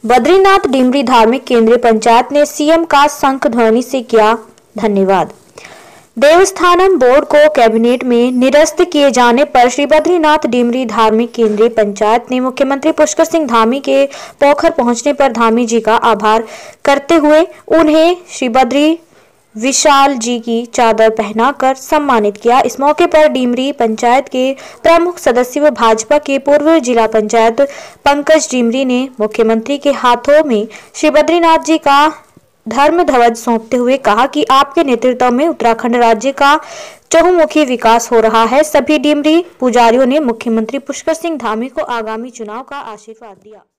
बद्रीनाथ डिमरी धार्मिक केंद्रीय पंचायत ने सीएम का शंख ध्वनि से किया धन्यवाद। देवस्थानम बोर्ड को कैबिनेट में निरस्त किए जाने पर श्री बद्रीनाथ डिमरी धार्मिक केंद्रीय पंचायत ने मुख्यमंत्री पुष्कर सिंह धामी के पोखर पहुंचने पर धामी जी का आभार करते हुए उन्हें श्री बद्री विशाल जी की चादर पहनाकर सम्मानित किया। इस मौके पर डिमरी पंचायत के प्रमुख सदस्य व भाजपा के पूर्व जिला पंचायत पंकज डिमरी ने मुख्यमंत्री के हाथों में श्री बद्रीनाथ जी का धर्म ध्वज सौंपते हुए कहा कि आपके नेतृत्व में उत्तराखंड राज्य का चहुमुखी विकास हो रहा है। सभी डिमरी पुजारियों ने मुख्यमंत्री पुष्कर सिंह धामी को आगामी चुनाव का आशीर्वाद दिया।